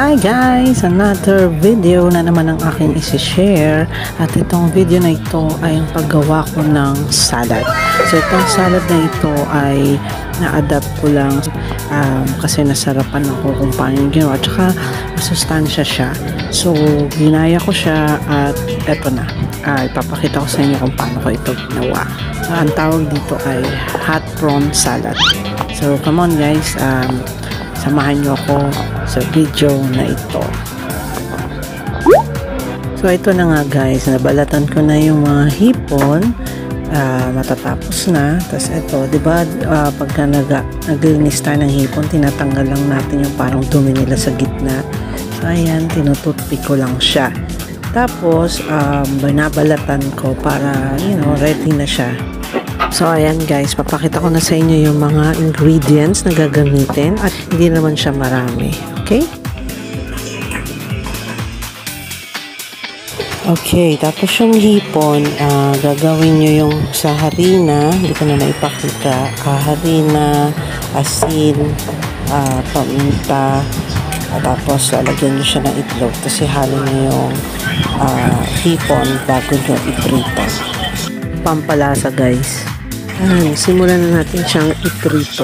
Hi guys! Another video na naman ang aking isi-share at itong video na ito ay ang paggawa ko ng salad. So itong salad na ito ay na-adapt ko lang kasi nasarapan ako kung paano yung ginawa at saka masustansya siya. So ginaya ko siya at eto na. Ipapakita ko sa inyo kung paano ko ito ginawa. Ang tawag dito ay hot prawn salad. So come on guys, samahan nyo ako sa video na ito. So ito na nga guys, nabalatan ko na yung mga hipon, matatapos na. Tapos ito, diba pagka naglinis tayo ng hipon, tinatanggal lang natin yung parang dumi nila sa gitna. So ayan, tinututpick ko lang siya. Tapos binabalatan ko para ready na siya. So ayan guys, papakita ko na sa inyo yung mga ingredients na gagamitin at hindi naman siya marami. Okay? Okay, tapos yung hipon, gagawin nyo yung sa harina, hindi ko na naipakita, harina, asin, paminta, tapos lalagyan nyo siya ng itlog, tapos ihalo nyo yung hipon bago nyo iprito. Pampalasa guys. Simulan na natin siyang iprito.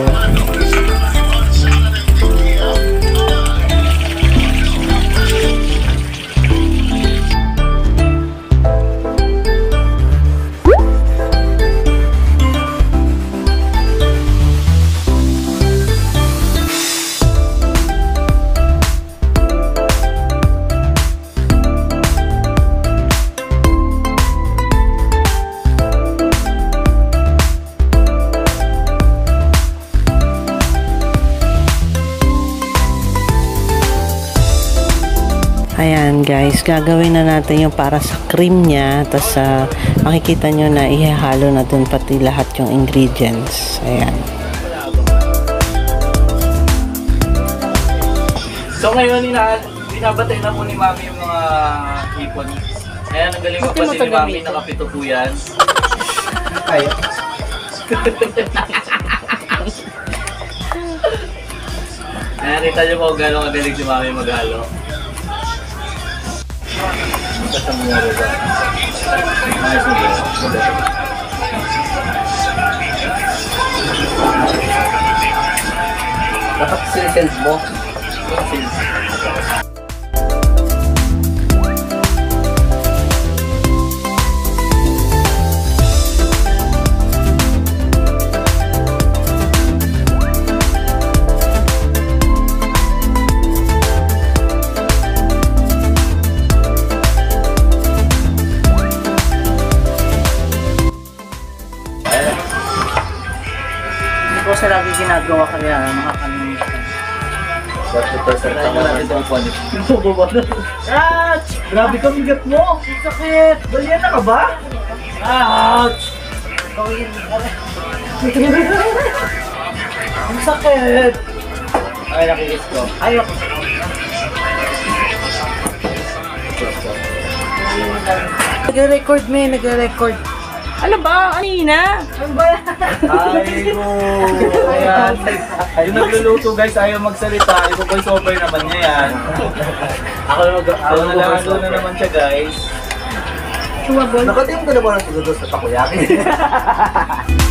Ayan guys, gagawin na natin yung para sa cream niya. Tapos makikita nyo na ihahalo na dun pati lahat yung ingredients. Ayan. So ngayon, binabatay na po ni Mami yung mga hipon. Ayan, ang galing pa si Mami, nakapito po yan. Ay. Ayan, kita nyo po gano'ng kagaling si Mami maghalo. Sa mga roba. Ayos mo ba? Dapat sinisend mo. Ito sa lagi ginagawa kaya makakalimutan. Ouch! Grabe ka bigat mo! Ang sakit! Balian na ka ba? Ouch! Ang sakit! Ay, nakikis ko. Ayok! Nag-record may, nag-record. Ano ba? Anina? Ano ba? Ay, go! Ayan. Yung nagluluto guys, ayaw magsalita. Yung voice over naman niya yan. Ako na naman siya guys. Nakatiyak ka na ba ng susunod sa takoyaki?